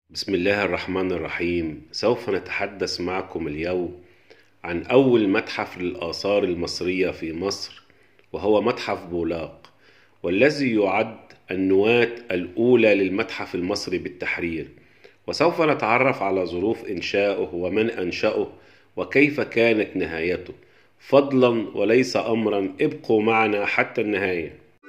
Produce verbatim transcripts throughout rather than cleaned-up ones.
بسم الله الرحمن الرحيم. سوف نتحدث معكم اليوم عن أول متحف للآثار المصرية في مصر، وهو متحف بولاق، والذي يعد النواة الأولى للمتحف المصري بالتحرير. وسوف نتعرف على ظروف إنشائه ومن أنشأه وكيف كانت نهايته. فضلا وليس أمرا، ابقوا معنا حتى النهاية.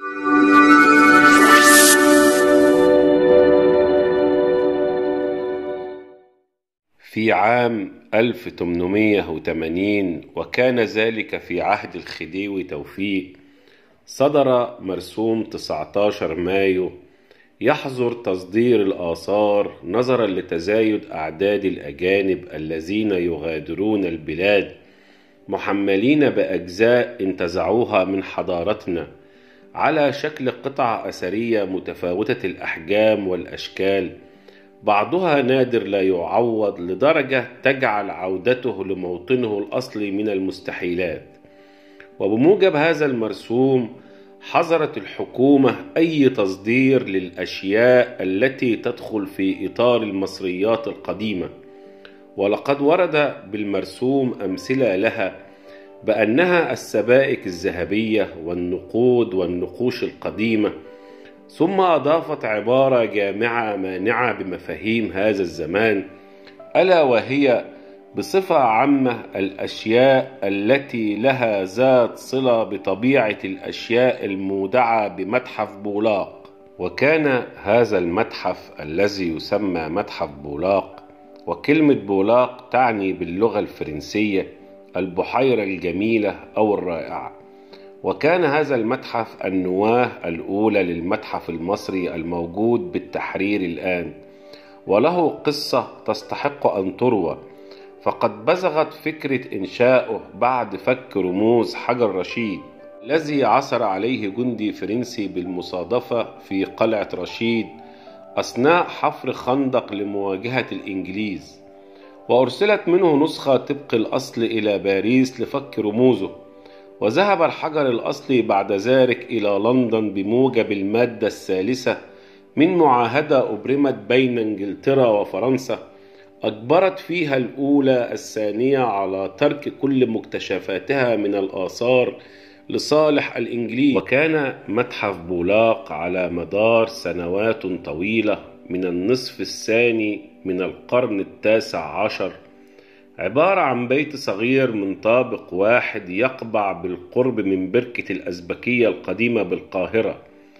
في عام ألف وثمانمائة وثمانين، وكان ذلك في عهد الخديوي توفيق، صدر مرسوم تسعة عشر مايو يحظر تصدير الآثار نظرا لتزايد أعداد الأجانب الذين يغادرون البلاد محملين بأجزاء انتزعوها من حضارتنا على شكل قطع أثرية متفاوتة الأحجام والأشكال، بعضها نادر لا يعوض لدرجة تجعل عودته لموطنه الأصلي من المستحيلات. وبموجب هذا المرسوم حظرت الحكومة أي تصدير للأشياء التي تدخل في إطار المصريات القديمة، ولقد ورد بالمرسوم أمثلة لها بأنها السبائك الذهبية والنقود والنقوش القديمة، ثم أضافت عبارة جامعة مانعة بمفاهيم هذا الزمان، ألا وهي بصفة عامة الأشياء التي لها ذات صلة بطبيعة الأشياء المودعة بمتحف بولاق. وكان هذا المتحف الذي يسمى متحف بولاق، وكلمة بولاق تعني باللغة الفرنسية البحيرة الجميلة أو الرائعة. وكان هذا المتحف النواة الأولى للمتحف المصري الموجود بالتحرير الآن، وله قصة تستحق أن تروى. فقد بزغت فكرة إنشاؤه بعد فك رموز حجر رشيد الذي عثر عليه جندي فرنسي بالمصادفة في قلعة رشيد أثناء حفر خندق لمواجهة الإنجليز، وأرسلت منه نسخة طبق الأصل إلى باريس لفك رموزه. وذهب الحجر الأصلي بعد ذلك إلى لندن بموجب المادة الثالثة من معاهدة أبرمت بين إنجلترا وفرنسا، أجبرت فيها الأولى الثانية على ترك كل مكتشفاتها من الآثار لصالح الإنجليز. وكان متحف بولاق على مدار سنوات طويلة من النصف الثاني من القرن التاسع عشر عبارة عن بيت صغير من طابق واحد يقبع بالقرب من بركة الأزبكية القديمة بالقاهرة،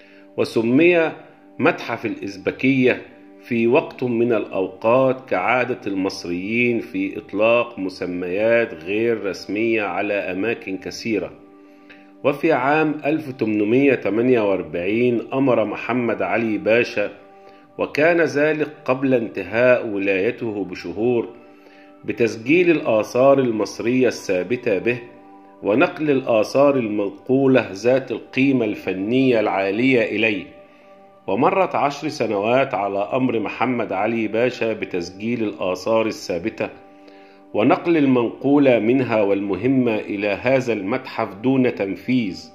وسمي متحف الإزبكية في وقت من الأوقات كعادة المصريين في إطلاق مسميات غير رسمية على أماكن كثيرة. وفي عام ألف وثمانمائة وثمانية وأربعين أمر محمد علي باشا، وكان ذلك قبل انتهاء ولايته بشهور، بتسجيل الآثار المصرية الثابتة به ونقل الآثار المنقولة ذات القيمة الفنية العالية إليه. ومرت عشر سنوات على أمر محمد علي باشا بتسجيل الآثار الثابتة ونقل المنقولة منها والمهمة إلى هذا المتحف دون تنفيذ،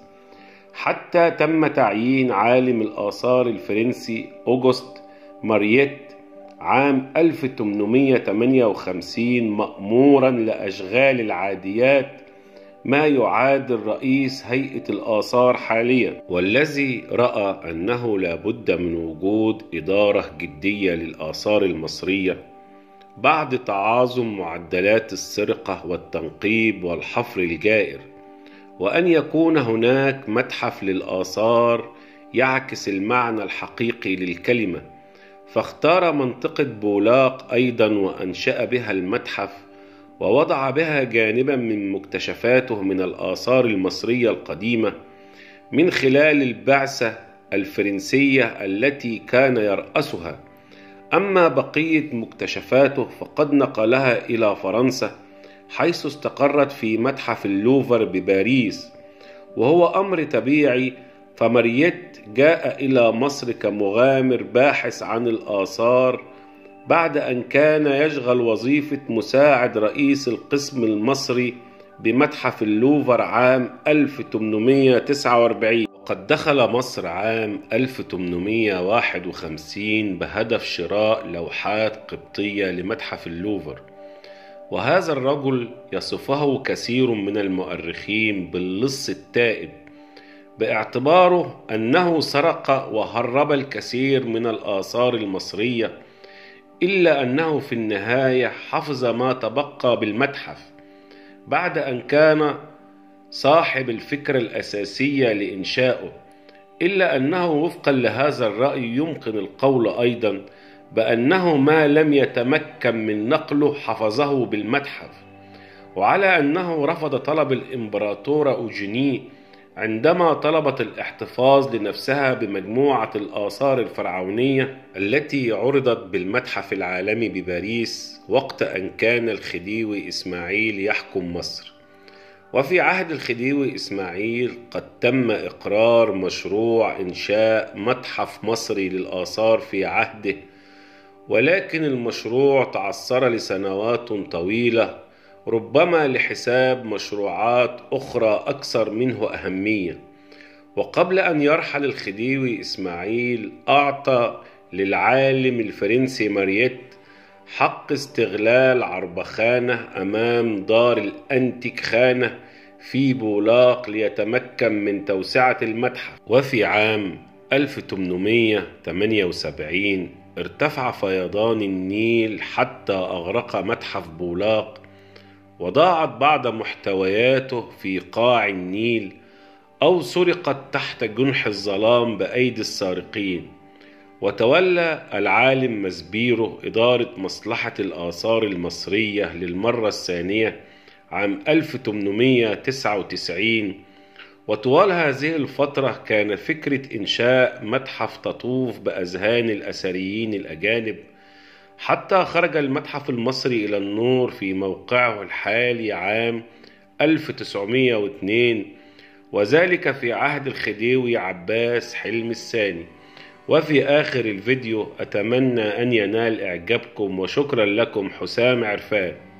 حتى تم تعيين عالم الآثار الفرنسي أوغست مارييت عام ألف وثمانمائة وثمانية وخمسين مأمورا لأشغال العاديات، ما يعادل رئيس هيئة الآثار حاليا، والذي رأى أنه لا بد من وجود إدارة جدية للآثار المصرية بعد تعاظم معدلات السرقة والتنقيب والحفر الجائر، وأن يكون هناك متحف للآثار يعكس المعنى الحقيقي للكلمة. فاختار منطقة بولاق أيضا وأنشأ بها المتحف، ووضع بها جانبا من مكتشفاته من الآثار المصرية القديمة من خلال البعثة الفرنسية التي كان يرأسها. أما بقية مكتشفاته فقد نقلها إلى فرنسا، حيث استقرت في متحف اللوفر بباريس، وهو أمر طبيعي. فمارييت جاء إلى مصر كمغامر باحث عن الآثار بعد أن كان يشغل وظيفة مساعد رئيس القسم المصري بمتحف اللوفر عام ألف وثمانمائة وتسعة وأربعين. قد دخل مصر عام ألف وثمانمائة وواحد وخمسين بهدف شراء لوحات قبطية لمتحف اللوفر، وهذا الرجل يصفه كثير من المؤرخين باللص التائب، باعتباره أنه سرق وهرب الكثير من الآثار المصرية، إلا أنه في النهاية حفظ ما تبقى بالمتحف بعد أن كان صاحب الفكرة الأساسية لإنشائه. إلا أنه وفقا لهذا الرأي يمكن القول أيضا بأنه ما لم يتمكن من نقله حفظه بالمتحف، وعلى أنه رفض طلب الإمبراطورة أوجيني عندما طلبت الاحتفاظ لنفسها بمجموعة الآثار الفرعونية التي عرضت بالمتحف العالمي بباريس وقت أن كان الخديوي إسماعيل يحكم مصر. وفي عهد الخديوي إسماعيل قد تم إقرار مشروع إنشاء متحف مصري للآثار في عهده، ولكن المشروع تعثر لسنوات طويلة، ربما لحساب مشروعات أخرى أكثر منه أهمية. وقبل أن يرحل الخديوي إسماعيل أعطى للعالم الفرنسي مارييت حق استغلال عربخانة أمام دار الأنتيك خانة في بولاق ليتمكن من توسعة المتحف. وفي عام ألف وثمانمائة وثمانية وسبعين ارتفع فيضان النيل حتى أغرق متحف بولاق، وضاعت بعض محتوياته في قاع النيل أو سرقت تحت جنح الظلام بأيدي السارقين. وتولى العالم مزبيرو إدارة مصلحة الآثار المصرية للمرة الثانية عام ألف وثمانمائة وتسعة وتسعين، وطوال هذه الفترة كان فكرة إنشاء متحف تطوف بأذهان الأثريين الأجانب، حتى خرج المتحف المصري إلى النور في موقعه الحالي عام ألف وتسعمائة واثنين، وذلك في عهد الخديوي عباس حلمي الثاني. وفي آخر الفيديو أتمنى أن ينال إعجابكم، وشكرا لكم. حسام عرفان.